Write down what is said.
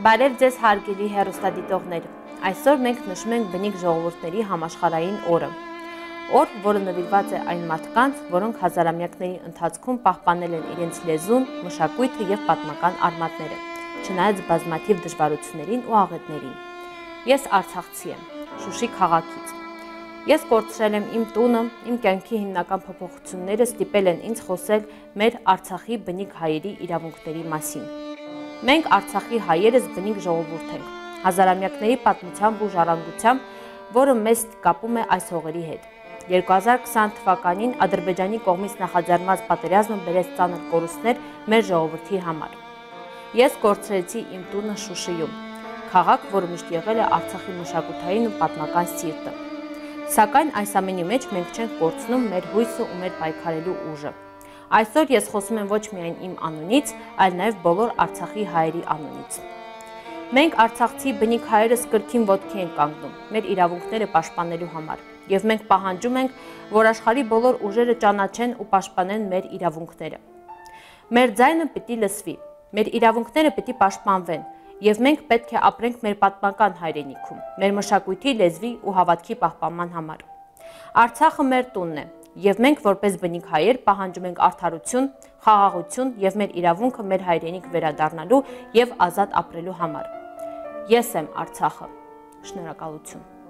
Բարև ձեզ հարգելի հեռուստադիտողներ, այսօր մենք նշում ենք բնիկ ժողովուրդների համաշխարհային օրը, օր, որը նվիրված է այն մարդկանց, որոնք հազարամյակների ընթացքում պահպանել են իրենց լեզուն, մշակույթը և պատմական արմատները, չնայած բազմաթիվ դժվարություններին ու աղետներին։ Ես արցախցի եմ, Շուշի քաղաքից։ Ես կորցրել եմ իմ տունը, իմ կյանքի հիմնական փոփոխությունները ստիպել են ինձ խոսել մեր Արցախի բնիկ հայերի իրավունքների մասին։ Մենք Արցախի հայերս բնիկ ժողովուրդ ենք, հազարամյակների պատմությամբ ու ժառանգությամբ, որը մեզ կապում է այս հողերի հետ։ 2020 թվականին Ադրբեջանի կողմից նախաձեռնված պատերազմը բերեց ծանր կորուստներ մեր ժողովրդի համար։ Ես կորցրեցի իմ տունը Շուշիում, քաղաք, որը միշտ եղել է Արցախի մշակութային ու պատմական սիրտը։ Սակայն այս ամենի մեջ մենք չենք կորցնում մեր հույսը ու մեր պայքարելու ուժը։ Այսօր ես խոսում եմ ոչ միայն իմ անունից, այլ նաև բոլոր Արցախի հայերի անունից։ Մենք արցախցի բնիկ հայերս կրկին ոտքի ենք կանգնում մեր իրավունքները պաշտպանելու համար, եւ մենք պահանջում ենք, որ աշխարհի բոլոր ուժերը ճանաչեն ու պաշտպանեն մեր իրավունքները։ Մեր ձայնը պիտի լսվի, մեր իրավունքները պիտի պաշտպանվեն, եւ մենք պետք է ապրենք մեր պատմական հայրենիքում, մեր մշակույթի, լեզվի ու հավատքի պահպանման համար։ Արցախը մեր տունն է, եւ մենք որպես բնիկ հայեր պահանջում ենք արդարություն, խաղաղություն եւ մեր իրավունքը մեր հայրենիք վերադառնալու եւ ազատ ապրելու համար։ Ես եմ Արցախը։ Շնորհակալություն։